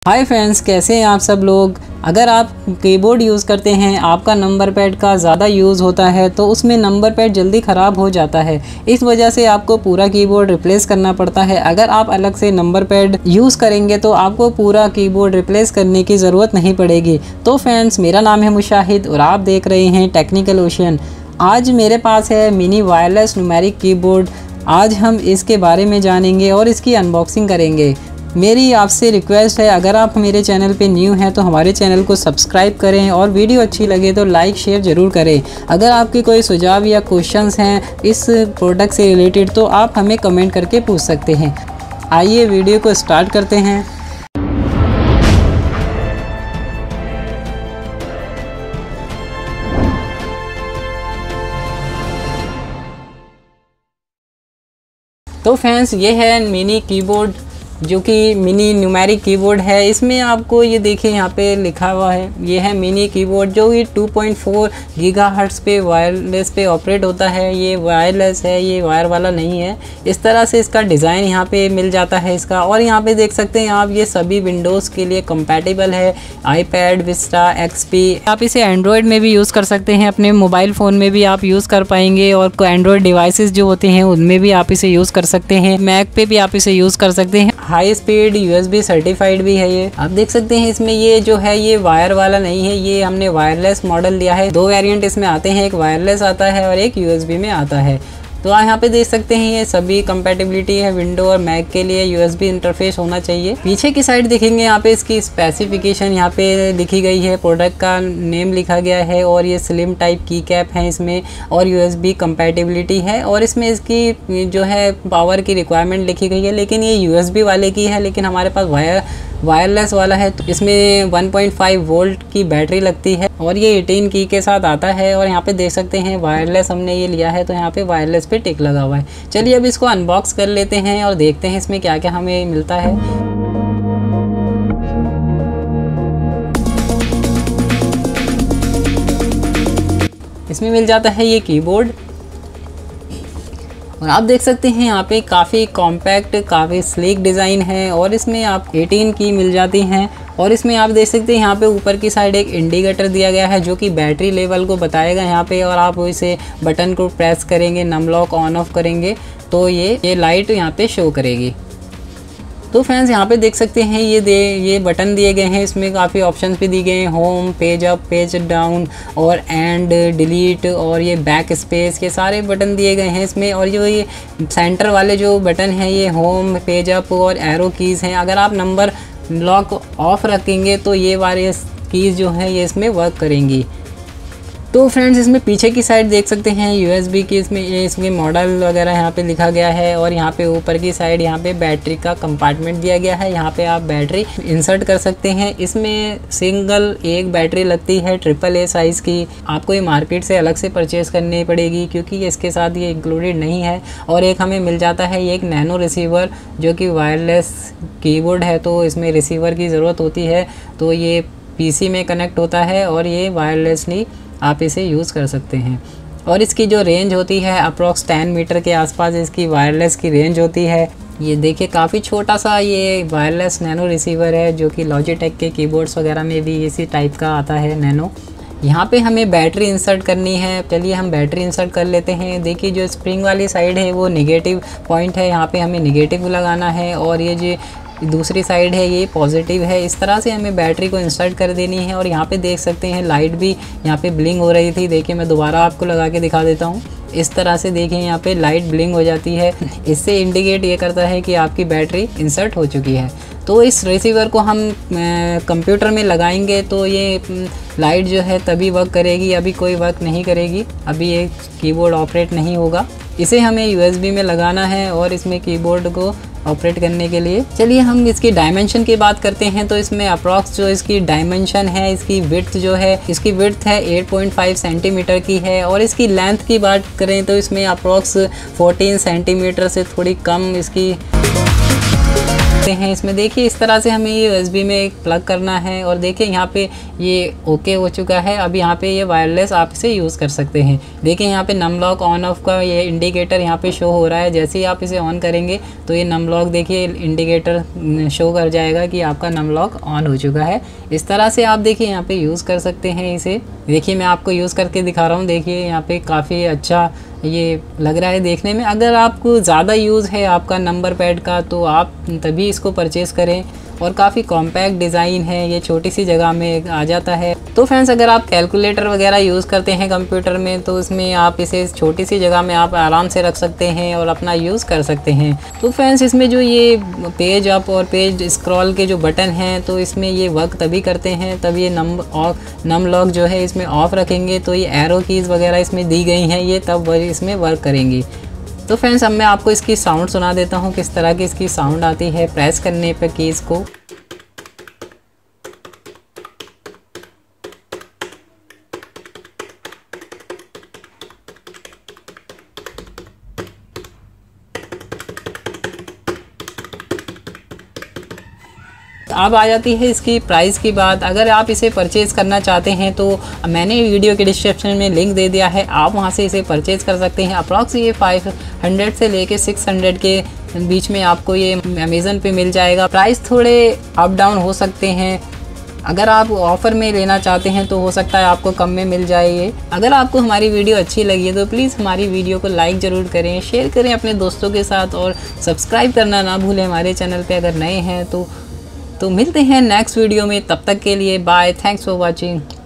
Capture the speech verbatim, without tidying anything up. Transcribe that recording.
Hi friends, कैसे हैं आप सब लोग। अगर आप कीबोर्ड यूज़ करते हैं, आपका नंबर पैड का ज़्यादा यूज़ होता है तो उसमें नंबर पैड जल्दी ख़राब हो जाता है। इस वजह से आपको पूरा कीबोर्ड रिप्लेस करना पड़ता है। अगर आप अलग से नंबर पैड यूज़ करेंगे तो आपको पूरा कीबोर्ड रिप्लेस करने की ज़रूरत नहीं पड़ेगी। तो फ्रेंड्स, मेरा नाम है मुशाहिद और आप देख रहे हैं टेक्निकल ओशन। आज मेरे पास है मिनी वायरलेस न्यूमेरिक कीबोर्ड। आज हम इसके बारे में जानेंगे और इसकी अनबॉक्सिंग करेंगे। मेरी आपसे रिक्वेस्ट है, अगर आप मेरे चैनल पे न्यू हैं तो हमारे चैनल को सब्सक्राइब करें और वीडियो अच्छी लगे तो लाइक शेयर ज़रूर करें। अगर आपके कोई सुझाव या क्वेश्चंस हैं इस प्रोडक्ट से रिलेटेड तो आप हमें कमेंट करके पूछ सकते हैं। आइए वीडियो को स्टार्ट करते हैं। तो फ्रेंड्स, ये है मिनी कीबोर्ड जो कि मिनी न्यूमेरिक कीबोर्ड है। इसमें आपको ये देखिए यहाँ पे लिखा हुआ है, ये है मिनी कीबोर्ड जो कि टू पॉइंट फोर गीगाहर्ट्ज़ पे वायरलेस पे ऑपरेट होता है। ये वायरलेस है, ये वायर वाला नहीं है। इस तरह से इसका डिज़ाइन यहाँ पे मिल जाता है इसका। और यहाँ पे देख सकते हैं आप, ये सभी विंडोज़ के लिए कंपैटिबल है। IPad, Vista, XP. आप इसे एंड्रॉयड में भी यूज़ कर सकते हैं, अपने मोबाइल फ़ोन में भी आप यूज़ कर पाएंगे। और एंड्रॉयड डिवाइसेस जो होते हैं उनमें भी आप इसे यूज़ कर सकते हैं। मैक पे भी आप इसे यूज़ कर सकते हैं। हाई स्पीड यूएसबी सर्टिफाइड भी है ये। आप देख सकते हैं इसमें ये जो है ये वायर वाला नहीं है, ये हमने वायरलेस मॉडल लिया है। दो वेरिएंट इसमें आते हैं, एक वायरलेस आता है और एक यूएसबी में आता है। तो आप यहाँ पे देख सकते हैं ये सभी कंपैटिबिलिटी है। विंडो और मैक के लिए यूएसबी इंटरफेस होना चाहिए। पीछे की साइड देखेंगे यहाँ पे इसकी स्पेसिफिकेशन यहाँ पे लिखी गई है, प्रोडक्ट का नेम लिखा गया है और ये स्लिम टाइप की कैप है इसमें और यूएसबी कंपैटिबिलिटी है। और इसमें इसकी जो है पावर की रिक्वायरमेंट लिखी गई है, लेकिन ये यूएसबी वाले की है, लेकिन हमारे पास वायर वायरलेस वाला है। तो इसमें वन पॉइंट फाइव वोल्ट की बैटरी लगती है और ये एटीन की के साथ आता है। और यहाँ पे देख सकते हैं वायरलेस हमने ये लिया है तो यहाँ पे वायरलेस पे टिक लगा हुआ है। चलिए अब इसको अनबॉक्स कर लेते हैं और देखते हैं इसमें क्या क्या हमें मिलता है। इसमें मिल जाता है ये कीबोर्ड और आप देख सकते हैं यहाँ पे काफ़ी कॉम्पैक्ट, काफ़ी स्लीक डिज़ाइन है। और इसमें आप एटीन की मिल जाती हैं। और इसमें आप देख सकते हैं यहाँ पे ऊपर की साइड एक इंडिकेटर दिया गया है जो कि बैटरी लेवल को बताएगा यहाँ पे। और आप इसे बटन को प्रेस करेंगे, नम लॉक ऑन ऑफ करेंगे तो ये ये लाइट यहाँ पे शो करेगी। तो फ्रेंड्स, यहाँ पे देख सकते हैं ये दे ये बटन दिए गए हैं। इसमें काफ़ी ऑप्शंस भी दिए गए हैं, home, page up, page down और एंड, डिलीट और ये बैक स्पेस, ये सारे बटन दिए गए हैं इसमें। और जो ये सेंटर वाले जो बटन हैं ये होम, पेज अप और एरो कीज़ हैं। अगर आप नंबर लॉक ऑफ रखेंगे तो ये वाले कीज़ जो हैं ये इसमें वर्क करेंगी। तो फ्रेंड्स, इसमें पीछे की साइड देख सकते हैं यूएसबी की, इसमें ये इसमें मॉडल वगैरह यहाँ पे लिखा गया है। और यहाँ पे ऊपर की साइड यहाँ पे बैटरी का कंपार्टमेंट दिया गया है, यहाँ पे आप बैटरी इंसर्ट कर सकते हैं। इसमें सिंगल एक बैटरी लगती है ट्रिपल ए साइज़ की। आपको ये मार्केट से अलग से परचेज़ करनी पड़ेगी क्योंकि इसके साथ ये इंक्लूडेड नहीं है। और एक हमें मिल जाता है ये एक नैनो रिसीवर जो कि वायरलेस कीबोर्ड है तो इसमें रिसीवर की ज़रूरत होती है। तो ये पीसी में कनेक्ट होता है और ये वायरलेसली आप इसे यूज़ कर सकते हैं। और इसकी जो रेंज होती है अप्रॉक्स टेन मीटर के आसपास इसकी वायरलेस की रेंज होती है। ये देखिए काफ़ी छोटा सा ये वायरलेस नैनो रिसीवर है जो कि लॉजिटेक के कीबोर्ड्स वगैरह में भी इसी टाइप का आता है नैनो। यहाँ पे हमें बैटरी इंसर्ट करनी है। चलिए हम बैटरी इंसर्ट कर लेते हैं। देखिए जो स्प्रिंग वाली साइड है वो निगेटिव पॉइंट है, यहाँ पे हमें निगेटिव लगाना है। और ये जो दूसरी साइड है ये पॉजिटिव है। इस तरह से हमें बैटरी को इंसर्ट कर देनी है। और यहाँ पे देख सकते हैं लाइट भी यहाँ पे ब्लिंक हो रही थी। देखिए मैं दोबारा आपको लगा के दिखा देता हूँ। इस तरह से देखिए यहाँ पे लाइट ब्लिंक हो जाती है। इससे इंडिकेट ये करता है कि आपकी बैटरी इंसर्ट हो चुकी है। तो इस रिसीवर को हम कंप्यूटर में लगाएंगे तो ये लाइट जो है तभी वर्क करेगी, अभी कोई वर्क नहीं करेगी, अभी ये कीबोर्ड ऑपरेट नहीं होगा। इसे हमें यूएसबी में लगाना है और इसमें कीबोर्ड को ऑपरेट करने के लिए। चलिए हम इसकी डायमेंशन की बात करते हैं। तो इसमें अप्रॉक्स जो इसकी डायमेंशन है, इसकी विड्थ जो है, इसकी विड्थ है एट पॉइंट फाइव सेंटीमीटर की है। और इसकी लेंथ की बात करें तो इसमें अप्रॉक्स फोर्टीन सेंटीमीटर से थोड़ी कम इसकी सकते हैं। इसमें देखिए इस तरह से हमें ये यूएसबी में एक प्लग करना है और देखिए यहाँ पे ये ओके हो चुका है। अब यहाँ पे ये वायरलेस आप इसे यूज़ कर सकते हैं। देखिए यहाँ पे नम लॉक ऑन ऑफ का ये इंडिकेटर यहाँ पे शो हो रहा है। जैसे ही आप इसे ऑन करेंगे तो ये नम लॉक देखिए इंडिकेटर शो कर जाएगा कि आपका नम लॉक ऑन हो चुका है। इस तरह से आप देखिए यहाँ पे यूज़ कर सकते हैं इसे। देखिए मैं आपको यूज़ करके दिखा रहा हूँ। देखिए यहाँ पे काफ़ी अच्छा ये लग रहा है देखने में। अगर आपको ज़्यादा यूज़ है आपका नंबर पैड का तो आप तभी इसको परचेज़ करें। और काफ़ी कॉम्पैक्ट डिज़ाइन है, ये छोटी सी जगह में आ जाता है। तो फ्रेंड्स अगर आप कैलकुलेटर वगैरह यूज़ करते हैं कंप्यूटर में तो इसमें आप इसे छोटी सी जगह में आप आराम से रख सकते हैं और अपना यूज़ कर सकते हैं। तो फ्रेंड्स इसमें जो ये पेज अप और पेज स्क्रॉल के जो बटन हैं तो इसमें ये वर्क तभी करते हैं तब ये नम ऑफ नम लॉक जो है इसमें ऑफ़ रखेंगे तो ये एरो कीज़ वगैरह इसमें दी गई हैं ये तब इसमें वर्क करेंगी। तो फ्रेंड्स अब मैं आपको इसकी साउंड सुना देता हूँ किस तरह की इसकी साउंड आती है प्रेस करने पर कीज़ को। अब आ जाती है इसकी प्राइस की बात। अगर आप इसे परचेज़ करना चाहते हैं तो मैंने वीडियो के डिस्क्रिप्शन में लिंक दे दिया है, आप वहां से इसे परचेज़ कर सकते हैं। अप्रॉक्स ये फाइव हंड्रेड से लेके सिक्स हंड्रेड के बीच में आपको ये अमेज़न पे मिल जाएगा। प्राइस थोड़े अप डाउन हो सकते हैं। अगर आप ऑफ़र में लेना चाहते हैं तो हो सकता है आपको कम में मिल जाए ये। अगर आपको हमारी वीडियो अच्छी लगी है तो प्लीज़ हमारी वीडियो को लाइक ज़रूर करें, शेयर करें अपने दोस्तों के साथ और सब्सक्राइब करना ना भूलें हमारे चैनल पे अगर नए हैं तो। तो मिलते हैं नेक्स्ट वीडियो में, तब तक के लिए बाय, थैंक्स फॉर वॉचिंग।